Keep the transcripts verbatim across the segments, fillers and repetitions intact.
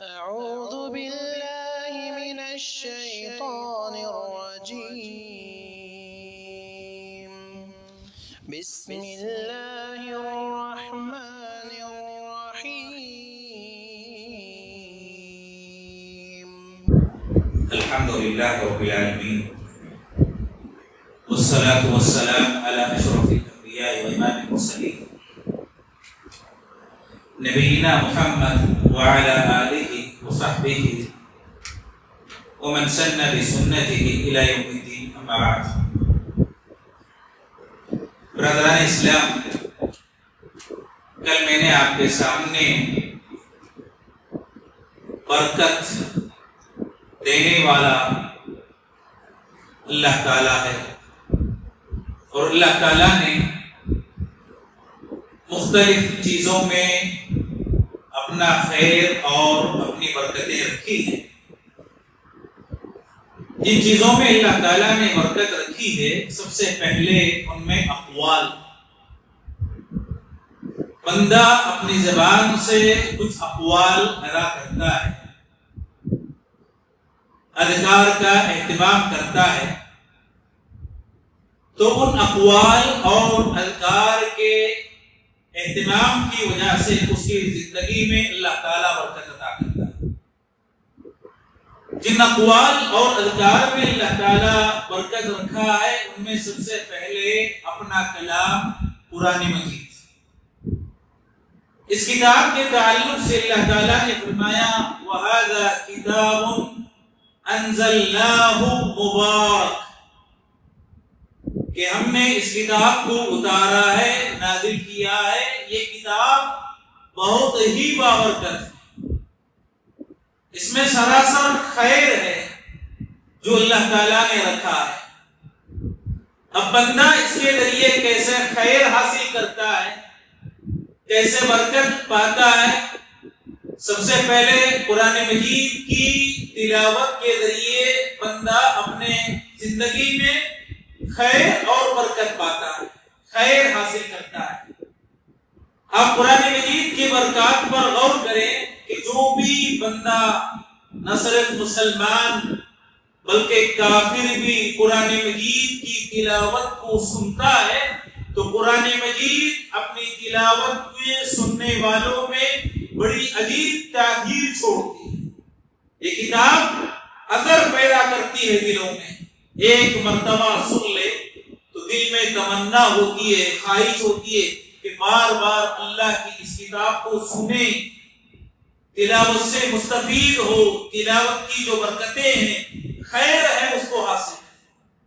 أعوذ بالله من الشيطان الرجيم بسم الله الرحمن الرحيم الحمد لله رب العالمين والصلاة والسلام على أشرف الأنبياء وإمام المرسلين نبينا محمد وعلى آله وصحبه ومن سن بسنته إلى يوم الدين أما بعد. برادران اسلام، کل میں نے آپ کے سامنے برکت دینے والا اللہ تعالیٰ ہے اور اللہ تعالیٰ نے مختلف چیزوں میں اپنا خیر اور اپنی برکتیں رکھی ہیں. جن چیزوں میں اللہ تعالیٰ نے برکت رکھی ہے، سب سے پہلے ان میں اقوال. بندہ اپنی زبان سے کچھ اقوال ادا کرتا ہے، اذکار کا اہتمام کرتا ہے، تو ان اقوال اور اذکار کے اہتمام کی وجہ سے اس کی زندگی میں اللہ تعالیٰ برکت عطا کرتا ہے. جن اقوال اور اذکار میں اللہ تعالیٰ برکت رکھا ہے، ان میں سب سے پہلے اپنا کلام قرآن مجید. اس کتاب کے تعلق سے اللہ تعالیٰ نے فرمایا وَهَذَا كِتَابٌ أَنزَلْنَاهُ مُبَارَكٌ، کہ ہم نے اس کتاب کو اتارا ہے، نازل کیا ہے. یہ کتاب بہت ہی بابرکت ہے، اس میں سراسر خیر ہے جو اللہ تعالیٰ نے رکھا ہے. اب بندہ اس کے ذریعے کیسے خیر حاصل کرتا ہے، کیسے برکت پاتا ہے؟ سب سے پہلے قرآن مجید کی تلاوت کے ذریعے بندہ اپنے زندگی میں خیر اور برکت پاتا ہے، خیر حاصل کرتا ہے. آپ قرآن مجید کی برکات پر غور کریں کہ جو بھی بندہ نہ صرف مسلمان بلکہ کافر بھی قرآن مجید کی تلاوت کو سنتا ہے، تو قرآن مجید اپنی تلاوت کے سننے والوں میں بڑی عجیب تاثیر چھوڑتی ہے. یہ کتاب اثر پیدا کرتی ہے دلوں میں. ایک مرتبہ سن لے تو دل میں تمنا ہوتی ہے، خواہش ہوتی ہے کہ بار بار اللہ کی اس کتاب کو سنیں، تلاوت سے مستفید ہو، تلاوت کی جو برکتیں ہیں، خیر ہے، اس کو حاصل ہے.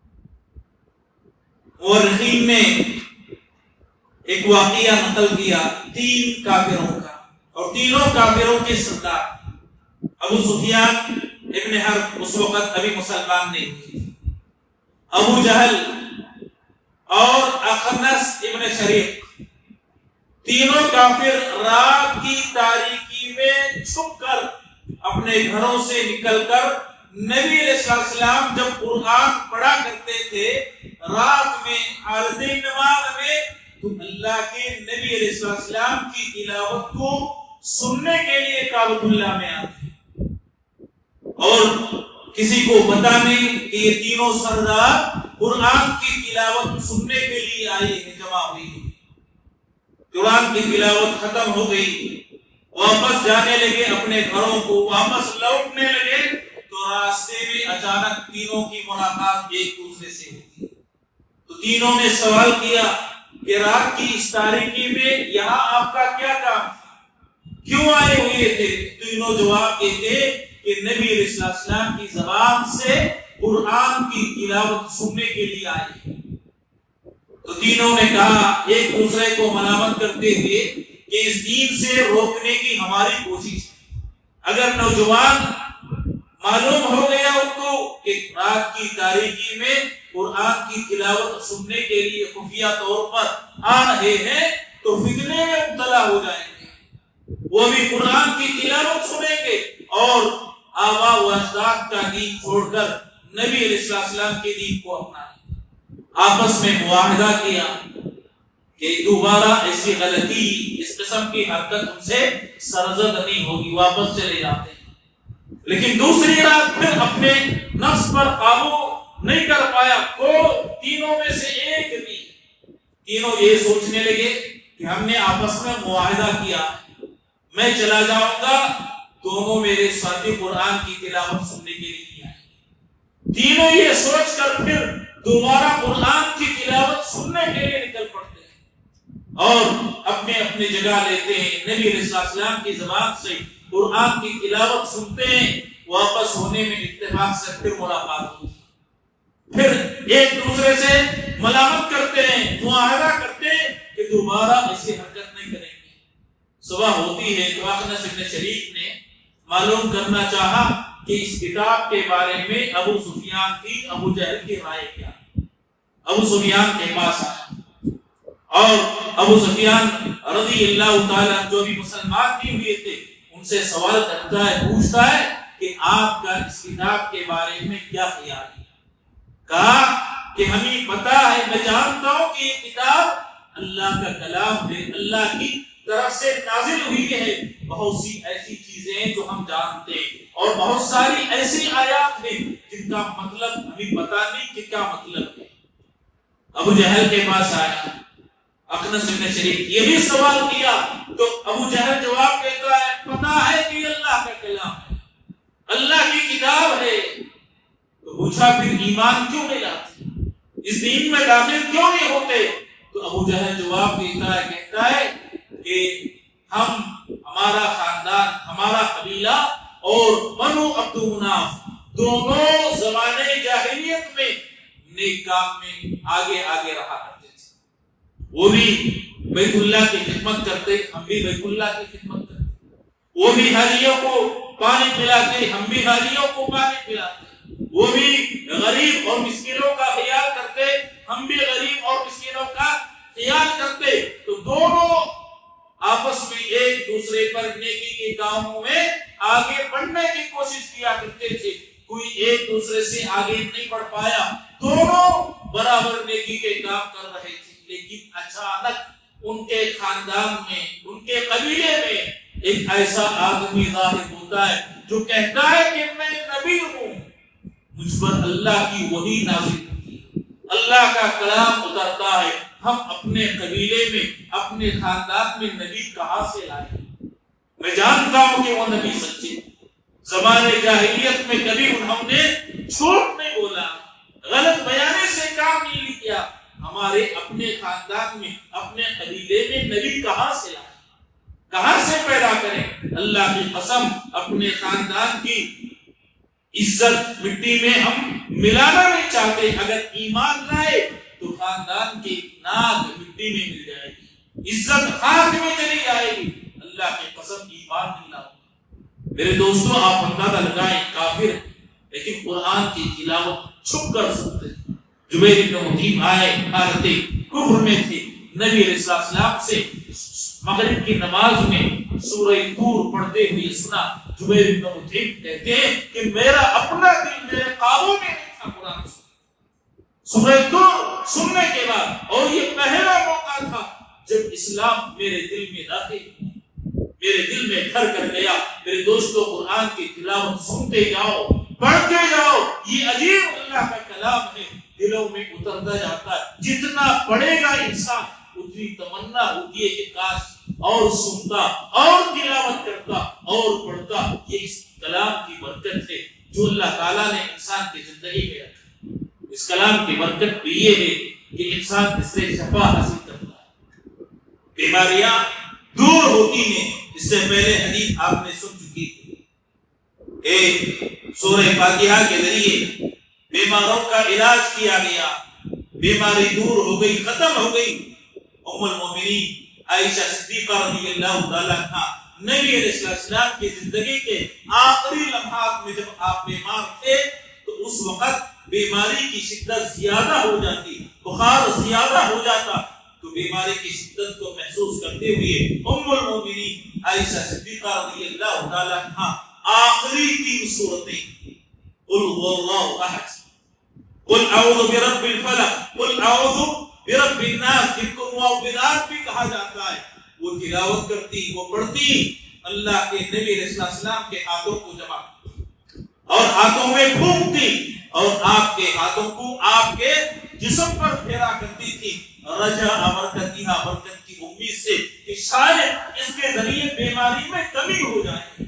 مورخین نے ایک واقعہ نقل کیا تین کافروں کا، اور تینوں کافروں کے سردار. ابو سفیان ابن حرب اس وقت ابھی مسلمان نہیں تھے، ابو جہل اور اخنس ابن شریق، تینوں کافر رات کی تاریکی میں چھپ کر اپنے گھروں سے نکل کر نبی علیہ السلام جب قرآن پڑھا کرتے تھے رات میں حالت نماز میں، تو اللہ کے نبی علیہ السلام کی تلاوت کو سننے کے لیے کعبۃ اللہ میں آتے ہیں. اور کسی کو پتا نہیں کہ یہ تینوں سردار قرآن کی تلاوت سننے کے لیے آئے ہیں، جمع ہوئی ہیں. قرآن کی تلاوت ختم ہو گئی، واپس جانے لگے اپنے گھروں کو، واپس لوٹنے لگے تو راستے میں اچانک تینوں کی ملاقات ایک دوسرے سے ہوتی ہے. تو تینوں نے سوال کیا کہ رات کی اس تاریکی میں یہاں آپ کا کیا کام تھا، کیوں آئے ہوئے تھے؟ تینوں جواب دیتے کہ نبی علیہ السلام کی زبان سے قرآن کی تلاوت سننے کے لیے آئے. تو تینوں نے کہا ایک دوسرے کو ملامت کرتے ہوئے کہ اس دین سے روکنے کی ہماری کوشش ہے. اگر نوجوان معلوم ہو گیا ان کو کہ رات کی تاریکی میں قرآن کی تلاوت سننے کے لیے خفیہ طور پر آ رہے ہیں تو فتنے میں مبتلا ہو جائیں گے. وہ بھی قرآن کی تلاوت سنیں گے اور آبا و اجداد کا دین چھوڑ کر نبی علیہ السلام کے دین کو اپنائیں. آپس میں معاہدہ کیا کہ دوبارہ ایسی غلطی، اس قسم کی حرکت ان سے سرزد نہیں ہوگی. واپس چلے جاتے ہیں. لیکن دوسری رات پھر اپنے نفس پر قابو نہیں کر پایا، کو تینوں میں سے ایک بھی، تینوں یہ سوچنے لگے کہ ہم نے آپس میں معاہدہ کیا میں چلا جاؤں گا، دونوں میرے ساتھی قرآن کی تلاوت سننے کے لیے آئے۔ تینوں یہ سوچ کر پھر دوبارہ قرآن کی تلاوت سننے کے لیے نکل پڑتے ہیں اور اپنے اپنے جگہ لیتے ہیں، نبی علیہ السلام کی زبان سے قرآن کی تلاوت سنتے ہیں، واپس ہونے میں اتفاق سے پھر ملاقات ہوتی ہے، پھر ایک دوسرے سے ملامت کرتے ہیں، معاہدہ کرتے ہیں کہ دوبارہ ایسی حرکت نہیں کریں گے۔ صبح ہوتی ہے تو اخنس بن شریک نے معلوم کرنا چاہا کہ اس کتاب کے بارے میں ابو سفیان کی ابو جہل کی رائے کیا۔ ابو سفیان کے پاس آیا اور ابو سفیان رضی اللہ تعالیٰ جو بھی مسلمان بھی ہوئے تھے ان سے سوال کرتا ہے، پوچھتا ہے کہ آپ کا اس کتاب کے بارے میں کیا خیال ہے؟ کہا کہ ہمیں پتا ہے، میں جانتا ہوں کہ یہ کتاب اللہ کا کلام ہے، اللہ کی طرف سے نازل ہوئی ہے، بہت سی ایسی چیزیں ہیں جو ہم جانتے ہیں اور بہت ساری ایسی آیات ہیں جن کا مطلب ہمیں پتا نہیں کہ کیا مطلب ہے۔ ابو جہل کے پاس آیا، اخنس بن شریک یہ بھی سوال کیا تو ابو جہل جواب دیتا ہے پتا ہے کہ یہ اللہ کا کلام ہے، اللہ کی کتاب ہے۔ تو پوچھا پھر ایمان کیوں نہیں لاتے، اس دین میں داخل کیوں نہیں ہوتے؟ تو ابو جہل جواب دیتا ہے، کہتا ہے کہ ہم، ہمارا خاندان، ہمارا قبیلہ اور بنو عبد مناف دونوں زمانے جاہلیت میں نیک کام میں آگے آگے رہا کرتے تھے، وہ بھی بیت اللہ کی خدمت کرتے، ہم بھی بیت اللہ کی خدمت کرتے، وہ بھی حاجیوں کو پانی پلاتے، ہم بھی حاجیوں کو پانی پلاتے، وہ بھی غریب اور مسکینوں کا خیال کرتے، ہم بھی غریب اور مسکینوں کا خیال کرتے۔ تو دونوں آپس میں ایک دوسرے پر نیکی کے کاموں میں آگے بڑھنے کی کوشش کیا کرتے تھے، کوئی ایک دوسرے سے آگے نہیں بڑھ پایا، دونوں برابر نیکی کے کام کر رہے تھے۔ لیکن اچانک ان کے خاندان میں، ان کے قبیلے میں ایک ایسا آدمی ظاہر ہوتا ہے جو کہتا ہے کہ میں نبی ہوں، مجھ پر اللہ کی وحی نازل ہوتی ہے، اللہ کا کلام اترتا ہے، ہم اپنے قبیلے میں، اپنے خاندان میں نبی کہاں سے لائے؟ میں جانتا ہوں کہ وہ نبی سچے، زمانے جاہلیت میں کبھی انہوں نے جھوٹ نہیں بولا، غلط بیانے سے کام نہیں کیا، ہمارے اپنے خاندان میں، اپنے قبیلے میں نبی کہاں سے لائے، کہاں سے پیدا کریں؟ اللہ کی قسم اپنے خاندان کی عزت مٹی میں ہم ملانا نہیں چاہتے، اگر ایمان لائے تو خاندان کی ناک مٹی میں مل جائے گی، عزت خاک میں چلی جائے گی، اللہ کی قسم ایمان نہیں لاؤ۔ میرے دوستوں آپ اندازہ لگائیں، کافر لیکن قرآن کی تلاوت چھپ کر سکتے۔ جبیر بن مطعم آئے، حالت کفر میں تھے، نبی علیہ السلام سے مغرب کی نماز میں سورہ طور پڑھتے ہوئے سنا۔ جبیر بن مطعم کہتے ہیں کہ میرا اپنا دل میرے قابو میں نہیں تھا قرآن سننے، سورہ طور سننے کے بعد، اور یہ پہلا موقع تھا جب اسلام میرے دل میں داخل، میرے دل میں گھر کر گیا۔ میرے دوستو قرآن کی تلاوت سنتے جاؤ، پڑھتے جاؤ، یہ عجیب اللہ کا کلام ہے، دلوں میں اترتا جاتا ہے، جتنا پڑھے گا انسان اتنی تمنا ہوتی ہے کہ کاش اور سنتا اور تلاوت کرتا اور پڑھتا۔ یہ اس کلام کی برکت ہے جو اللہ تعالیٰ نے انسان کی زندگی میں رکھی۔ اس کلام کی برکت بھی یہ ہے کہ انسان اس سے شفا حاصل کرتا ہے، بیماریاں دور ہوتی ہیں۔ اس سے پہلے حدیث آپ نے سن چکی تھی، ایک سورہ فاتحہ کے ذریعے بیماروں کا علاج کیا گیا، بیماری دور ہو گئی، ختم ہو گئی۔ ام المومنین عائشہ صدیقہ رضی اللہ تعالیٰ عنہا نبی علیہ السلام کی زندگی کے آخری لمحات میں جب آپ بیمار تھے تو اس وقت بیماری کی شدت زیادہ ہو جاتی، بخار زیادہ ہو جاتا، تو بیماری کی شدت کو محسوس کرتے ہوئے ام المومنین عائشہ صدیقہ رضی اللہ تعالیٰ عنہا آخری تین صورتیں قل هو اللہ احد، قل اعوذ برب الفلق، قل اعوذ برب الناس، جن کو معوذات بھی کہا جاتا ہے، وہ تلاوت کرتی، وہ پڑھتی، اللہ کے نبی علیہ السلام کے ہاتھوں کو جمع اور ہاتھوں میں پھونکتی اور آپ کے ہاتھوں کو آپ کے جسم پر پھیرا کرتی تھی رجا برکتیہا برکت کی امید سے کہ شاید اس کے ذریعے بیماری میں کمی ہو جائے،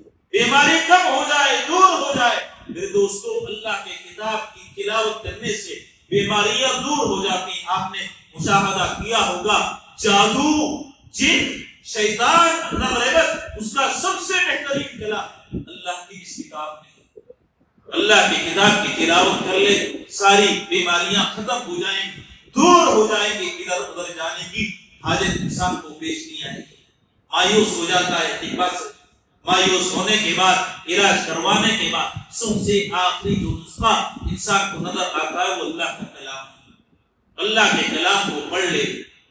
بیماری کم ہو جائے، دور ہو جائے۔ میرے دوستو اللہ کے کتاب کی تلاوت کرنے سے بیماریاں دور ہو جاتی ہیں۔ آپ نے مشاہدہ کیا ہوگا جادو، جن، شیطان، غیبت، اس کا سب سے بہترین کلام اللہ کی اس کتاب میں۔ اللہ کی کتاب کی تلاوت کر لے، ساری بیماریاں ختم ہو جائیں گی، دور ہو جائیں گے، ادھر ادھر جانے کی حاجت انسان کو پیش نہیں آئے گی۔ مایوس ہو جاتا ہے طبیعت سے، مایوس ہونے کے بعد علاج کروانے کے بعد سب سے آخری جو نسخہ انسان کو نظر آتا ہے وہ اللہ کا کلام ہے۔ اللہ کے کلام کو پڑھ لے،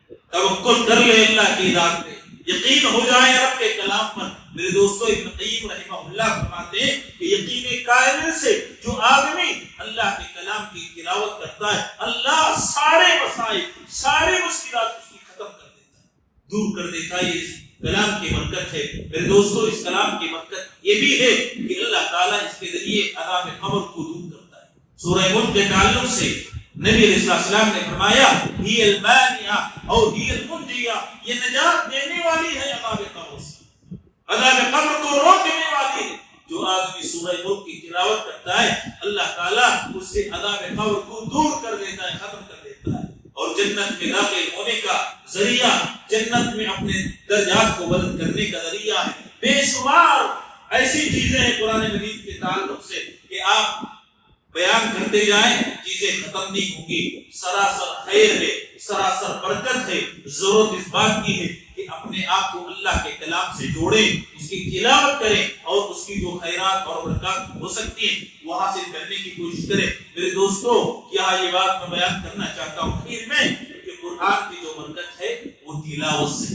توکل کر لے اللہ کی ذات پہ، یقین ہو جائے رب کے کلام پر۔ میرے دوستو ابن قیم رحمہ اللہ فرماتے ہیں کہ یقین کامل سے جو آدمی اللہ کے کلام کی تلاوت کرتا ہے اللہ سارے مسائل، ساری مشکلات اس کی ختم کر دیتا ہے، دور کر دیتا ہے۔ اس کلام کی برکت ہے میرے دوستو، اس کلام کی برکت یہ بھی ہے کہ اللہ تعالیٰ اس کے ذریعے عذاب قبر کو دور کرتا ہے۔ سورہ ملک کے تعلق سے نبی علیہ السلام نے فرمایا ہی المانعہ اور ہی المنجیہ، یہ نجات دینے والی ہے عذاب قبر سے، عذاب قبر کو روکنے والی ہے۔ جو آدمی سورہ ملک کی تلاوت کرتا ہے اللہ تعالیٰ اس سے عذاب قبر کو دور کر دیتا ہے، ختم کر دیتا ہے، اور جنت میں داخل ہونے کا ذریعہ، جنت میں اپنے درجات کو بلند کرنے کا ذریعہ ہے۔ بے شمار ایسی چیزیں ہیں قرآن مجید کے تعلق سے کہ آپ بیان کرتے جائیں چیزیں ختم نہیں ہوں گی۔ سراسر خیر ہے، سراسر برکت ہے۔ ضرورت اس بات کی ہے کہ اپنے آپ کو اللہ کے کلام سے جوڑیں، اس کی تلاوت کریں اور اس کی جو خیرات اور برکات ہو سکتی ہیں وہ حاصل کرنے کی کوشش کریں۔ میرے دوستو یہاں یہ بات میں بیان کرنا چاہتا ہوں خیر میں کہ قرآن کی جو برکت ہے وہ تلاوت سے،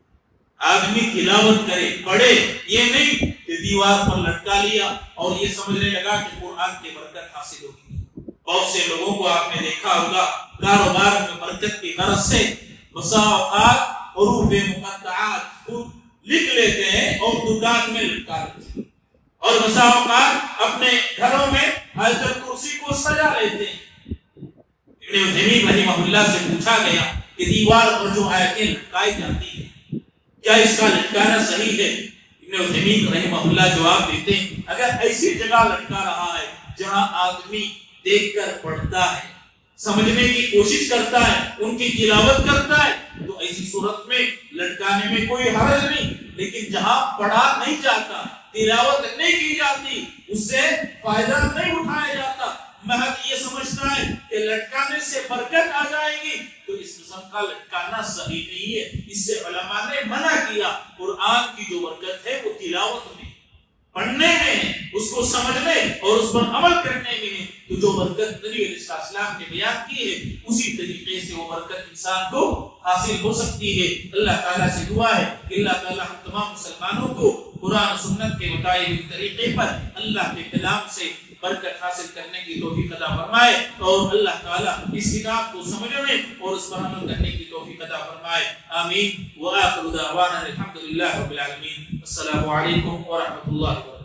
آدمی تلاوت کرے، پڑھے، یہ نہیں کہ دیوار پر لٹکا لیا اور یہ سمجھنے لگا کہ قرآن کی برکت حاصل ہوگی۔ بہت سے لوگوں کو آپ نے دیکھا ہوگا کاروبار میں برکت کی غرض سے بسا اوقات حروف مقطعات لکھ لیتے ہیں اور دکان میں لٹکا لیتے ہیں، اور بسا اوقات اپنے گھروں میں آیت الکرسی کو سجا لیتے ہیں۔ ابن عثیمین رحمہ اللہ سے پوچھا گیا کہ دیوار پر جو آیتیں لٹکائی جاتی ہیں کیا اس کا لٹکانا صحیح ہے؟ ابن عثیمین رحمہ اللہ جواب دیتے ہیں اگر ایسی جگہ لٹکا رہا ہے جہاں آدمی دیکھ کر پڑھتا ہے، سمجھنے کی کوشش کرتا ہے، ان کی تلاوت کرتا ہے تو ایسی صورت میں لٹکانے میں کوئی حرج نہیں، لیکن جہاں پڑھا نہیں جاتا، تلاوت نہیں کی جاتی، اس سے فائدہ نہیں اٹھایا جاتا، محض یہ سمجھتا ہے کہ لٹکانے سے برکت آ جائے گی، تو اس قسم کا لٹکانا صحیح نہیں ہے۔ اس سے علماء نے منع کیا۔ قرآن کی جو برکت ہے وہ تلاوت میں، پڑھنے میں ہے، اس کو سمجھنے اور اس پر عمل کرنے میں ہے۔ تو جو برکت نبی علیہ السلام نے بیان کی ہے اسی طریقے سے وہ برکت انسان کو حاصل ہو سکتی ہے۔ اللہ تعالیٰ سے دعا ہے کہ اللہ تعالیٰ ہم تمام مسلمانوں کو قرآن و سنت کے مطابق طریقے پر اللہ کے کلام سے برکت حاصل کرنے کی توفیق عطا فرمائے، اور اللہ تعالیٰ اس کتاب کو سمجھنے اور اس پر عمل کرنے کی توفیق عطا فرمائے۔ آمین۔ وآخر دعوانا الحمدللہ رب العالمین۔ السلام علیکم ورحمۃ اللہ وبرکاتہ۔